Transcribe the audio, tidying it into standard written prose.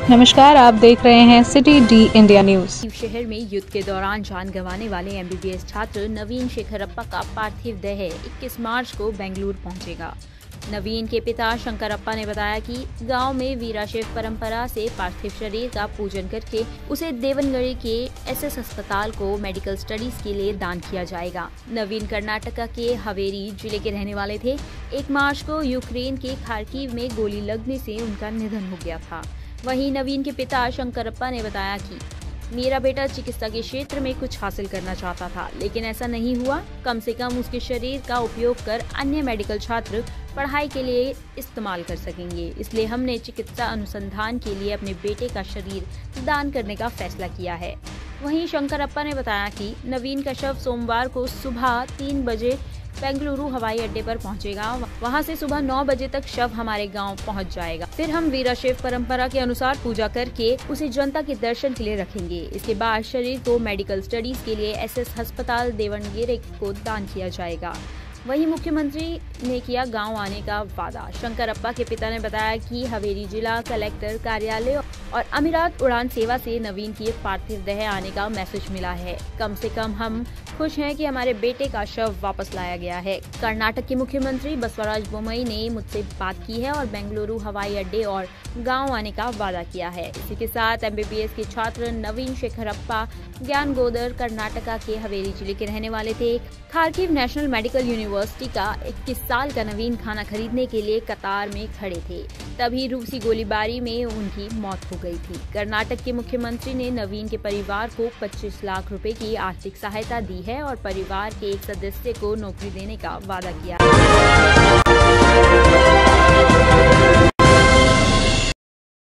नमस्कार, आप देख रहे हैं सिटी डी इंडिया न्यूज। शहर में युद्ध के दौरान जान गंवाने वाले एमबीबीएस छात्र नवीन शेखरप्पा का पार्थिव देह 21 मार्च को बेंगलुरु पहुंचेगा। नवीन के पिता शंकरप्पा ने बताया कि गांव में वीराशैव परंपरा से पार्थिव शरीर का पूजन करके उसे देवनगढ़ी के एसएस अस्पताल को मेडिकल स्टडीज के लिए दान किया जाएगा। नवीन कर्नाटक के हावेरी जिले के रहने वाले थे। 1 मार्च को यूक्रेन के खार्किव में गोली लगने से उनका निधन हो गया था। वहीं नवीन के पिता शंकरप्पा ने बताया कि मेरा बेटा चिकित्सा के क्षेत्र में कुछ हासिल करना चाहता था, लेकिन ऐसा नहीं हुआ। कम से कम उसके शरीर का उपयोग कर अन्य मेडिकल छात्र पढ़ाई के लिए इस्तेमाल कर सकेंगे, इसलिए हमने चिकित्सा अनुसंधान के लिए अपने बेटे का शरीर दान करने का फैसला किया है। वहीं शंकरप्पा ने बताया कि नवीन का शव सोमवार को सुबह 3 बजे बेंगलुरु हवाई अड्डे पर पहुंचेगा। वहां से सुबह 9 बजे तक शव हमारे गांव पहुंच जाएगा। फिर हम वीराशैव परंपरा के अनुसार पूजा करके उसे जनता के दर्शन के लिए रखेंगे। इसके बाद शरीर को मेडिकल स्टडीज के लिए एसएस अस्पताल देवनगढ़ी को दान किया जाएगा। वहीं मुख्यमंत्री ने किया गांव आने का वादा। शंकरप्पा के पिता ने बताया कि हावेरी जिला कलेक्टर कार्यालय और अमीरात उड़ान सेवा से नवीन की पार्थिव देह आने का मैसेज मिला है। कम से कम हम खुश हैं कि हमारे बेटे का शव वापस लाया गया है। कर्नाटक के मुख्यमंत्री बसवराज बोम्मई ने मुझसे बात की है और बेंगलुरु हवाई अड्डे और गांव आने का वादा किया है। इसी के साथ एमबीबीएस के छात्र नवीन शेखरप्पा ज्ञानगोदर कर्नाटका के हावेरी जिले के रहने वाले थे। खार्किव नेशनल मेडिकल यूनिवर्सिटी का 21 साल का नवीन खाना खरीदने के लिए कतार में खड़े थे, तभी रूसी गोलीबारी में उनकी मौत हो गई थी। कर्नाटक के मुख्यमंत्री ने नवीन के परिवार को 25 लाख रुपए की आर्थिक सहायता दी है और परिवार के एक सदस्य को नौकरी देने का वादा किया है।